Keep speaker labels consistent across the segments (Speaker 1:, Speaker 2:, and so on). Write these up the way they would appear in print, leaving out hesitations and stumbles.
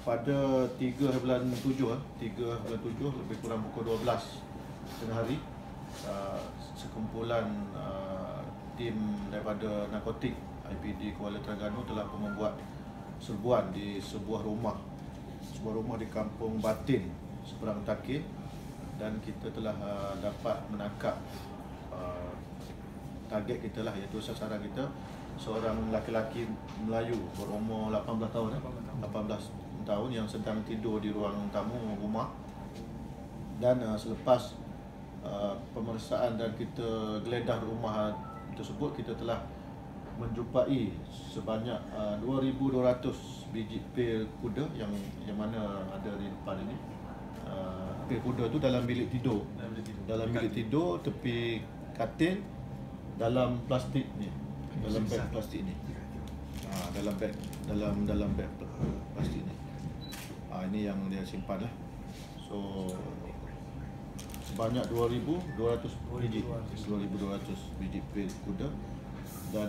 Speaker 1: pada 3 bulan 7 lebih kurang pukul 12 tengah hari, sekumpulan tim daripada narkotik IPD Kuala Terengganu telah membuat serbuan di sebuah rumah di Kampung Batin, seberang Takir, dan kita telah dapat menangkap target kita lah, iaitu sasaran kita seorang laki-laki Melayu berumur 18 tahun yang sedang tidur di ruang tamu rumah. Dan selepas pemeriksaan dan kita geledah rumah tersebut, kita telah menjumpai sebanyak 2,200 biji pil kuda yang mana ada di depan ini. Pil kuda tu dalam bilik tidur, tepi katil, dalam plastik ni, dalam beg plastik ni, dalam beg plastik ni. Ini yang dia simpan lah. So sebanyak 2,200 biji pil kuda. Dan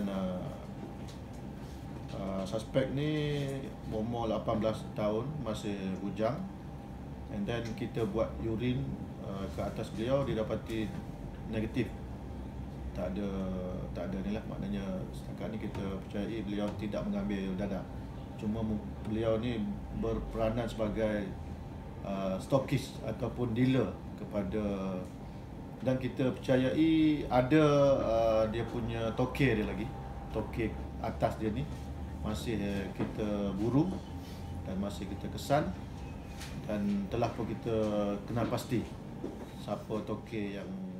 Speaker 1: suspek ni berumur 18 tahun, masih bujang. And then kita buat urine ke atas beliau, didapati negatif. Tak ada ni lah, maknanya setakat ni kita percayai beliau tidak mengambil darah. Cuma beliau ni berperanan sebagai stokis ataupun dealer kepada, dan kita percayai ada dia punya toke dia lagi. Toke atas dia ni masih kita buru dan masih kita kesan, dan telah pun kita kenal pasti siapa toke yang